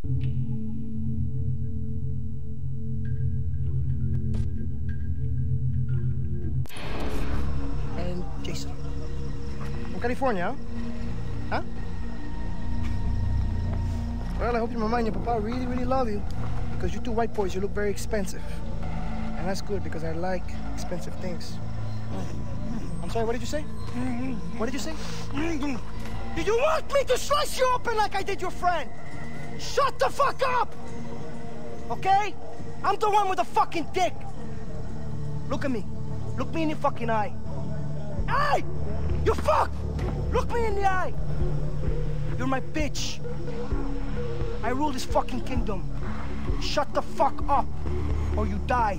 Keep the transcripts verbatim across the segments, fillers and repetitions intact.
And Jason. From California, huh? Huh? Well, I hope your mama and your papa really, really love you. Because you two white boys, you look very expensive. And that's good because I like expensive things. I'm sorry, what did you say? What did you say? Did you want me to slice you open like I did your friend? Shut the fuck up! Okay? I'm the one with the fucking dick. Look at me. Look me in the fucking eye. Hey! You fuck! Look me in the eye. You're my bitch. I rule this fucking kingdom. Shut the fuck up, or you die.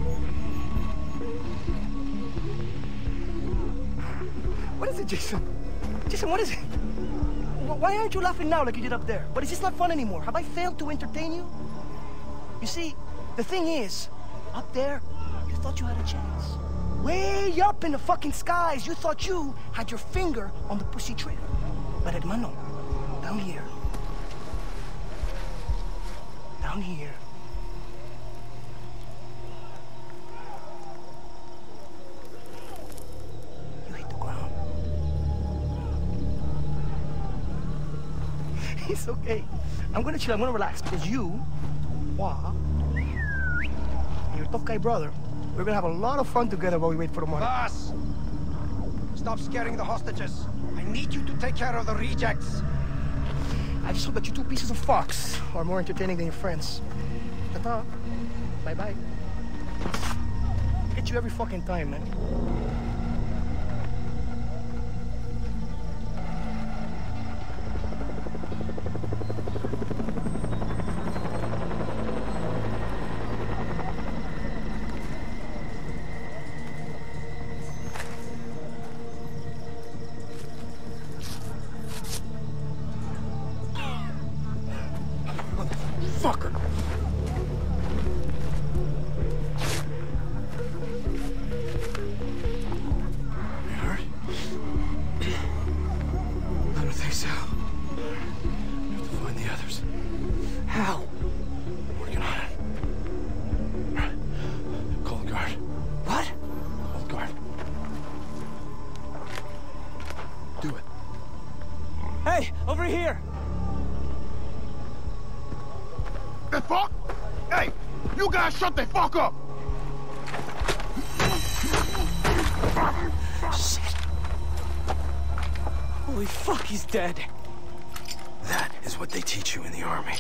What is it, Jason? Jason, what is it? Why aren't you laughing now like you did up there? But is this not fun anymore? Have I failed to entertain you? You see, the thing is, up there, you thought you had a chance. Way up in the fucking skies, you thought you had your finger on the pussy trigger. But hermano, down here, down here, you hit the ground. It's okay. I'm gonna chill, I'm gonna relax, because you, Hua, and your tough guy brother, we're gonna have a lot of fun together while we wait for the money. Boss! Stop scaring the hostages. I need you to take care of the rejects. I just hope that you two pieces of fox are more entertaining than your friends. Ta-ta. Bye-bye. Get you every fucking time, man. Fucker. You hurt? I don't think so. We have to find the others. How? Working on it. Call the guard. What? Call the guard. Do it. Hey, over here! The fuck? Hey, you guys shut the fuck up! Shit. Holy fuck, he's dead. That is what they teach you in the army.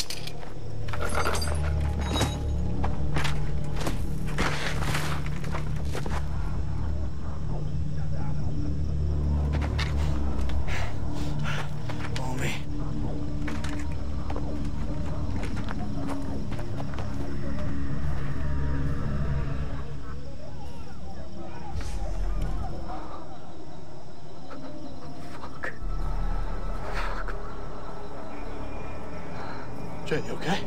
Follow me. Jay, you okay?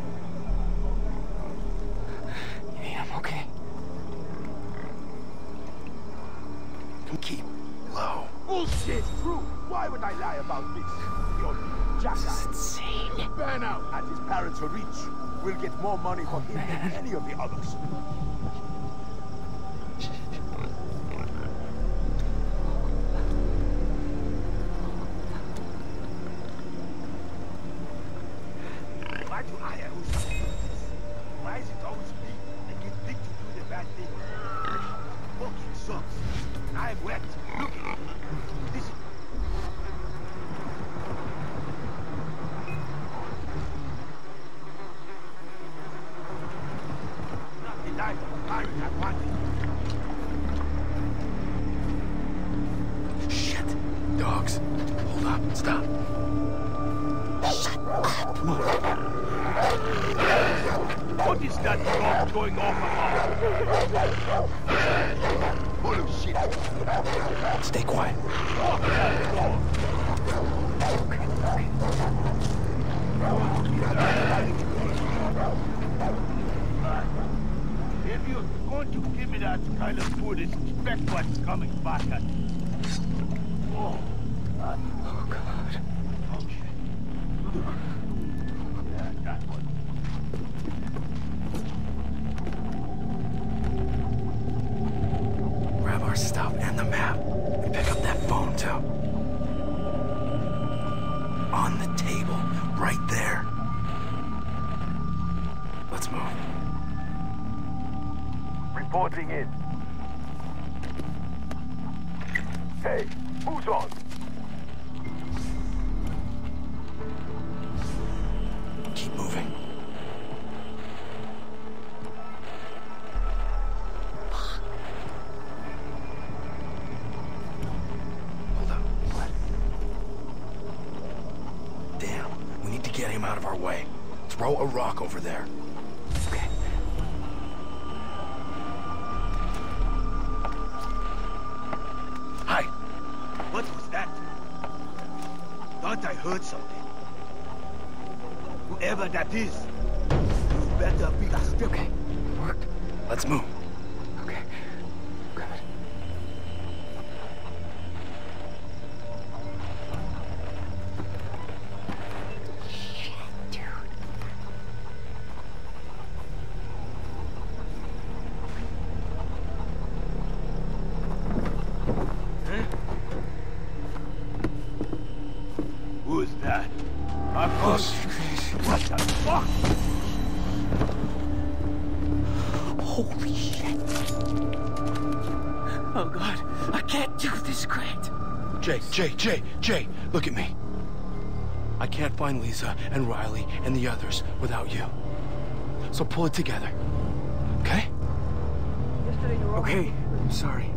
Yeah, I'm okay. Come keep low. Bullshit, true. Why would I lie about this? You're jackass. Insane. Burn out and his parents are rich. We'll get more money from him than any of the others. Why do I always do this? Why is it always me that gets picked to do the bad thing? Fucking sucks. I'm wet. Look at me. This is... Not the life of a pirate I wanted. Shit. Dogs. Hold up. Stop. Shut up. Come on. What is that dog going off about? Full of shit. Stay quiet. If you're going to give me that kind of food, expect what's coming back at you. Oh, God. Oh, God. Okay. Yeah, that one. our stuff and the map. And pick up that phone, too. On the table, right there. Let's move. Reporting in. Hey, who's on? Keep moving. Hold up. What? Damn, we need to get him out of our way. Throw a rock over there. Okay. Hi. What was that? Thought I heard something. Whoever that is, you better be a step. Okay, it worked. Let's move. Okay, good. Shit, dude. Huh? Who's that? Marcos? What the fuck? Holy shit. Oh God, I can't do this, Grant. Jay, Jay, Jay, Jay, look at me. I can't find Lisa and Riley and the others without you. So pull it together. Okay? Yesterday you were Okay, I'm sorry.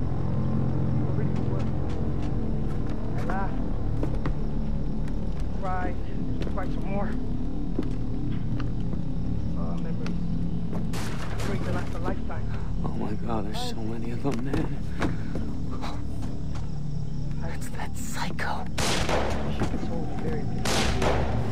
I laughed, cried, cried some more. Oh, memories. Memories that last a lifetime. Oh my God, there's so many of them, man. That's that psycho. She consoled me very beautifully.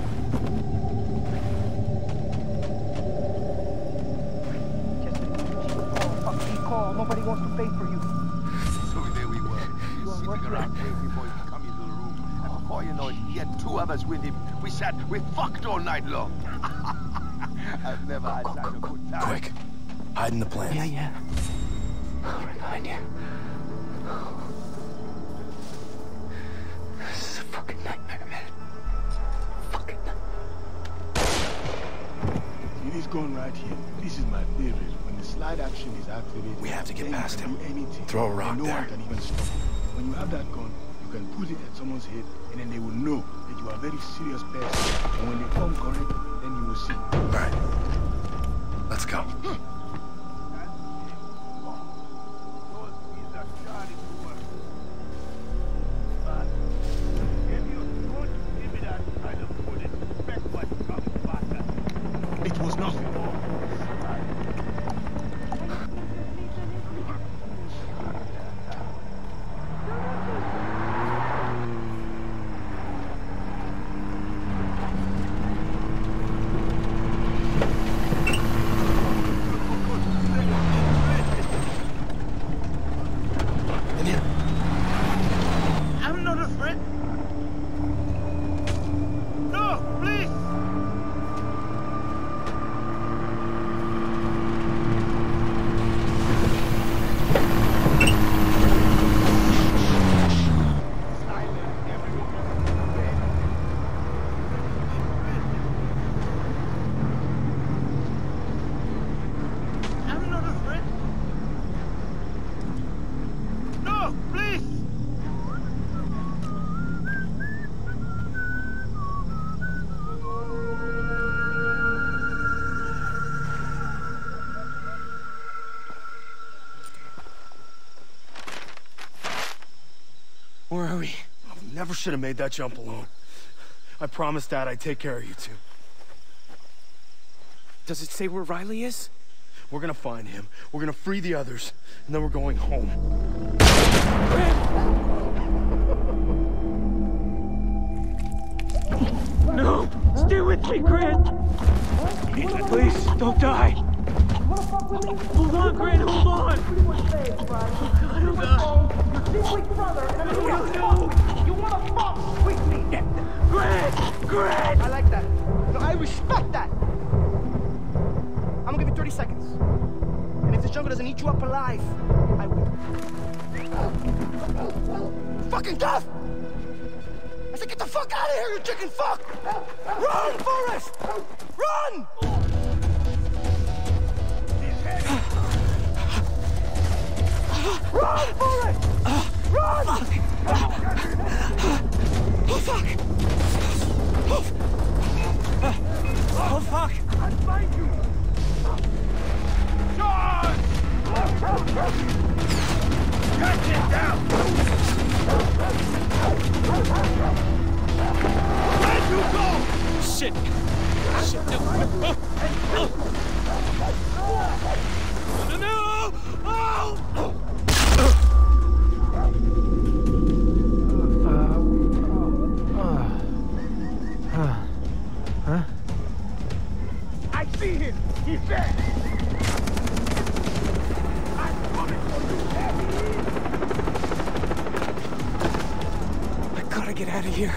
Yesterday, she would call, fuck me, call. Nobody wants to pay for you. So there we were, sitting around waiting for him to come into the room. And before you know it, he had two others with him. We sat, we fucked all night long. I've never had such a good time. Quick, hide in the plants. Yeah, yeah. Right behind you. This is a fucking nightmare, man. Fucking nightmare. See this gun right here? This is my favorite. When the slide action is activated, We have to get then you past can him. do anything. Throw a rock and no there. one can even stop you. When you have that gun, you can put it at someone's head, and then they will know that you are a very serious person. And when they come correct, then you will see. All right, let's go. It was nothing. In here. I'm not a threat. No, please. I'm not a threat. No, please. Where are we? I never should have made that jump alone. I promised Dad I'd take care of you two. Does it say where Riley is? We're gonna find him. We're gonna free the others, and then we're going home. No! Stay with me, Grant! Please, don't die! Hold on, Grant, hold on! Oh God, Your secret brother, and I oh don't God! fuck. You wanna fuck with me? Grant! Grant! I like that. No, I respect that. I'm gonna give you thirty seconds. And if this jungle doesn't eat you up alive, I will. Fucking tough! I said, get the fuck out of here, you chicken fuck! Run, Forrest! Run! Run, Forrest! Run! Fuck. Oh, fuck! Oh, oh fuck! I'll find you! Charge! Cut it down! Where'd you go? Shit! Shit, no! No, no, no! Oh! Huh? I see him! He's there! I'm coming for you, Daddy! I gotta get out of here.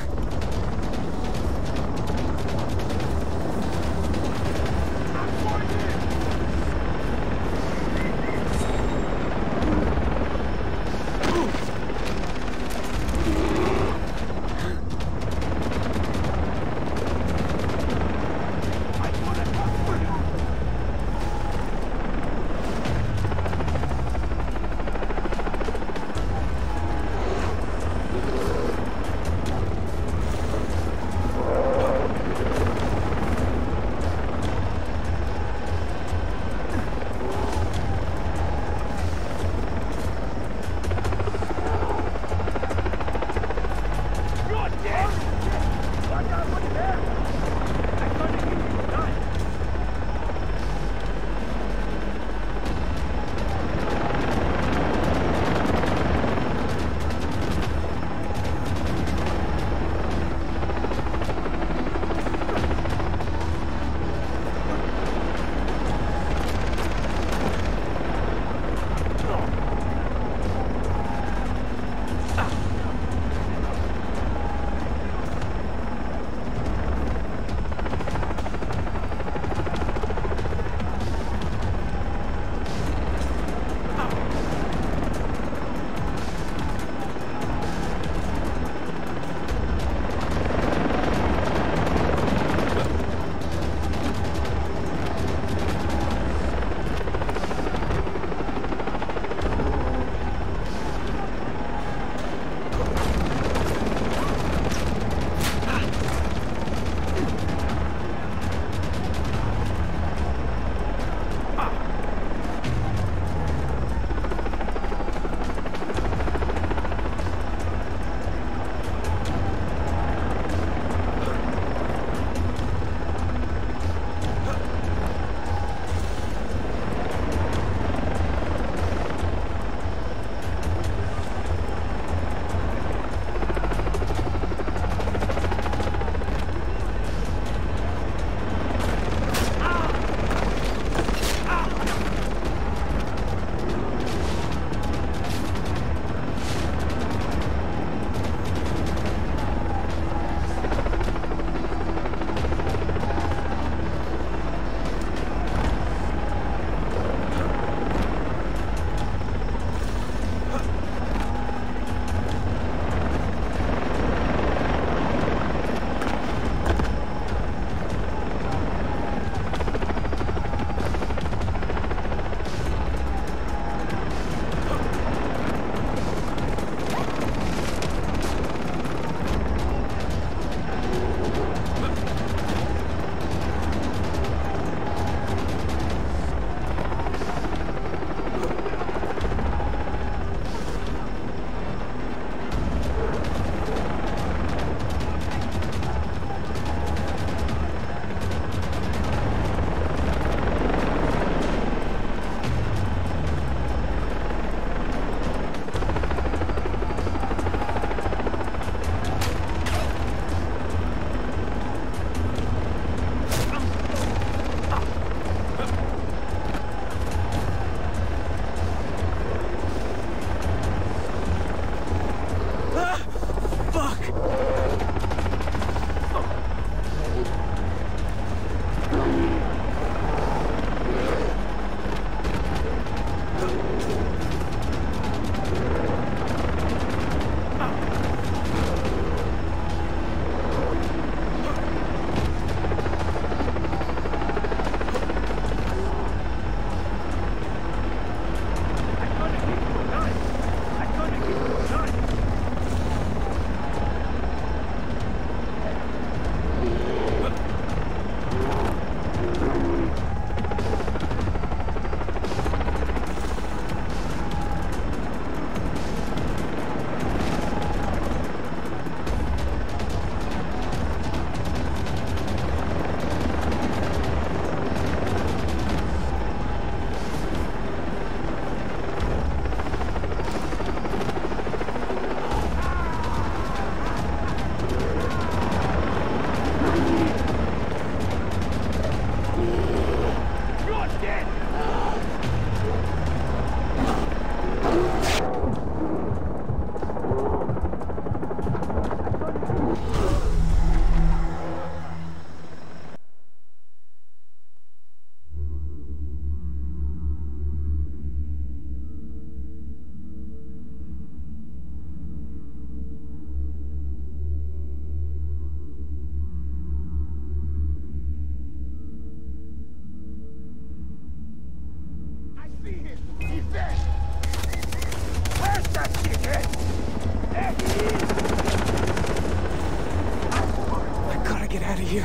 here.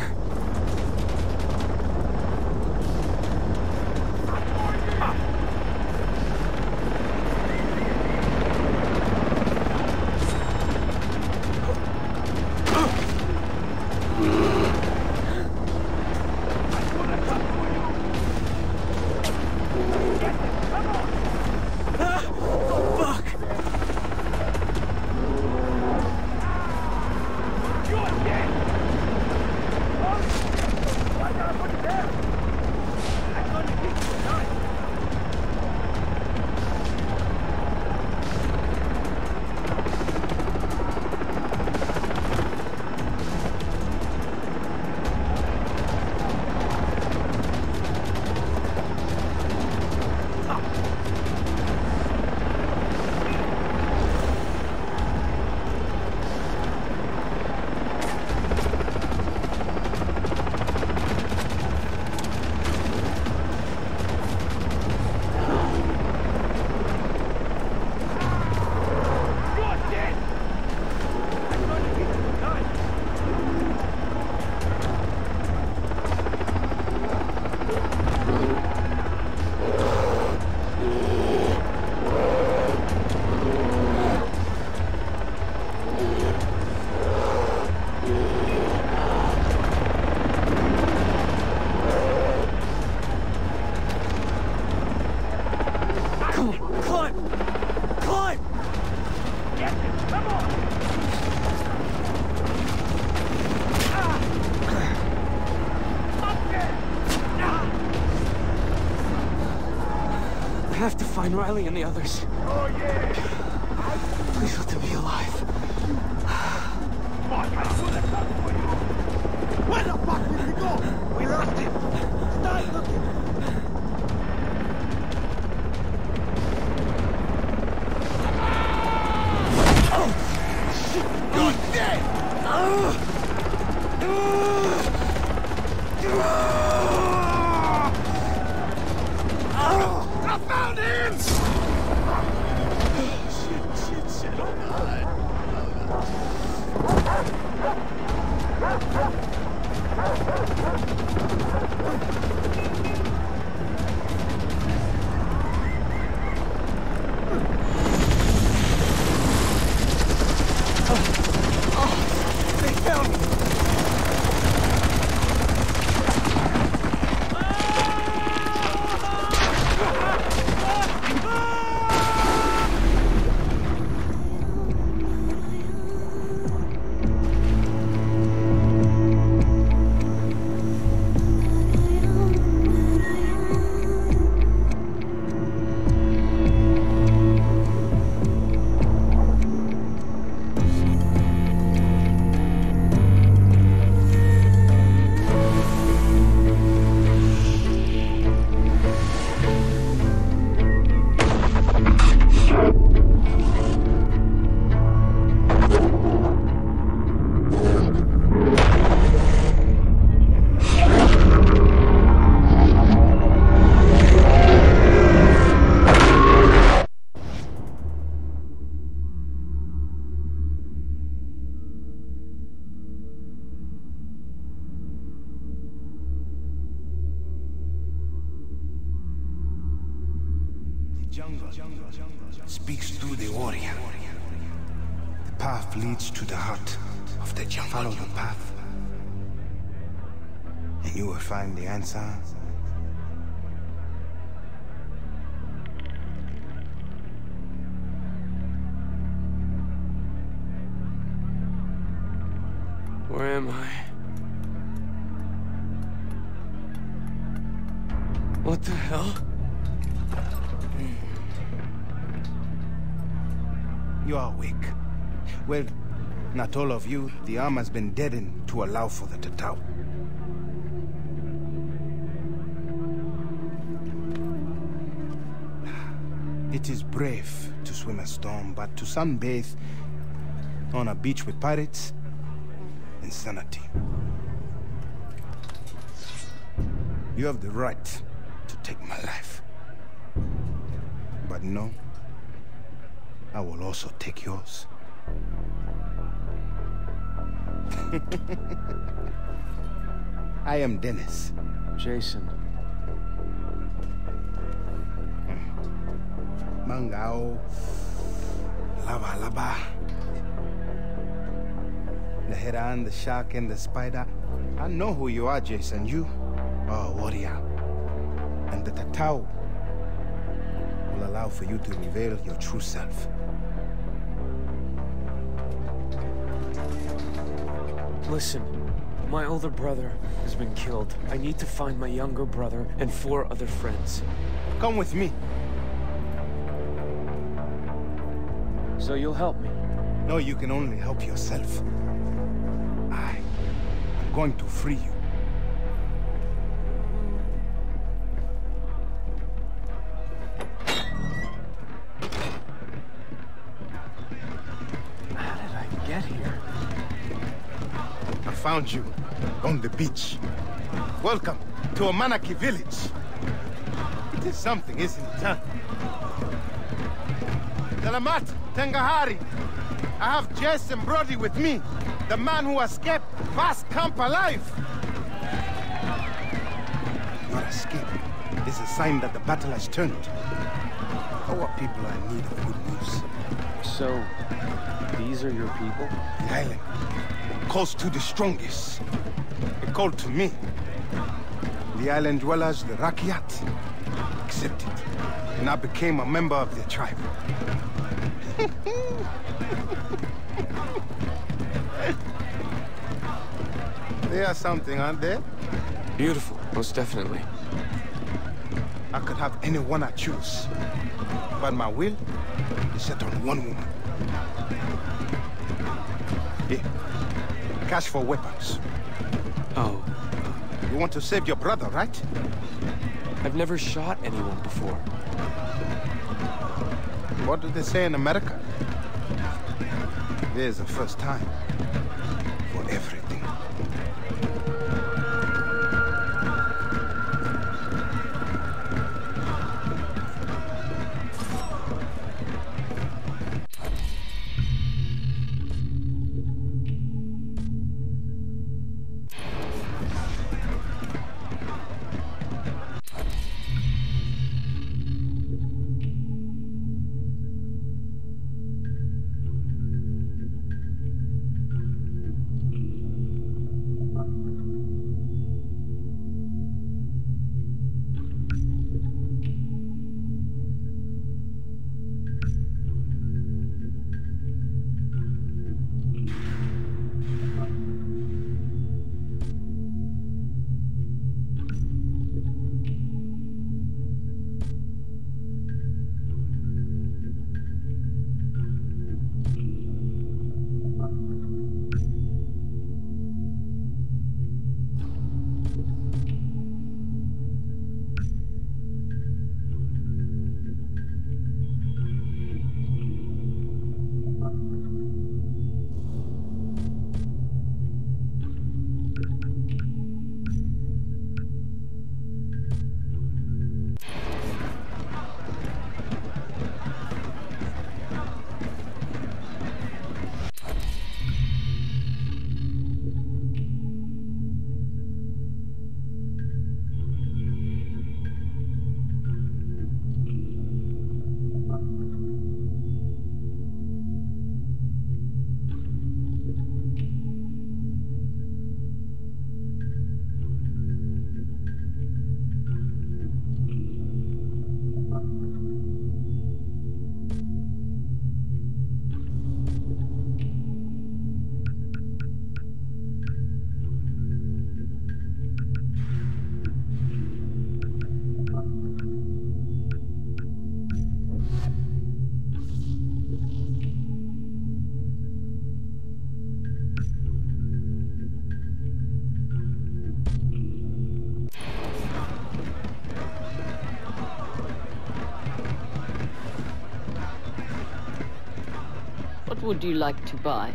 I have to find Riley and the others. Oh, yeah! Please let them be alive. Fuck, I should have come for you! Where the fuck did he go? We lost him! Start looking! You're dead! I found him! Shit, shit, shit, oh God. Oh, they found me! Speaks through the warrior. The path leads to the heart of the jungle. Follow the path, and you will find the answer. Where am I? What the hell? You are awake. Well, not all of you. The arm has been deadened to allow for the Tatau. It is brave to swim a storm, but to sunbathe on a beach with pirates, insanity. You have the right to take my life. But no, I will also take yours. I am Dennis. Jason. Mangao. Lava lava. The heron, the shark, and the spider. I know who you are, Jason. You are a warrior. And the Tatao will allow for you to reveal your true self. Listen, my older brother has been killed. I need to find my younger brother and four other friends. Come with me. So you'll help me? No, you can only help yourself. I am going to free you. How did I get here? I found you on the beach. Welcome to Amanaki village. It is something, isn't it, huh? Salamat, Tengahari. I have Jess and Brody with me. The man who escaped Vast Camp alive. Your escape is a sign that the battle has turned. Our people are in need of good news. So, these are your people? The island calls to the strongest. It called to me. The island dwellers, the Rakyat, accepted. And I became a member of their tribe. They are something, aren't they? Beautiful, most definitely. I could have anyone I choose. But my will is set on one woman. Here. Cash for weapons. Oh. You want to save your brother, right? I've never shot anyone before. What do they say in America? There's a first time for everything. What would you like to buy?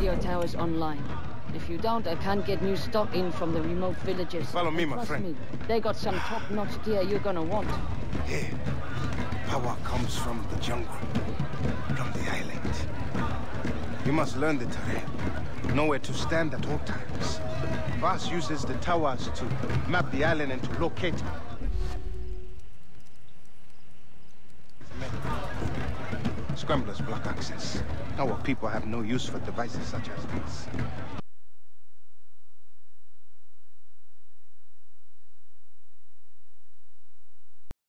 radio towers online. If you don't, I can't get new stock in from the remote villages. Follow me, And my trust friend. Me, they got some top-notch gear you're gonna want. Here, power comes from the jungle, from the island. You must learn the terrain, know where to stand at all times. Voss uses the towers to map the island and to locate me. Scramblers block access. Our people have no use for devices such as these.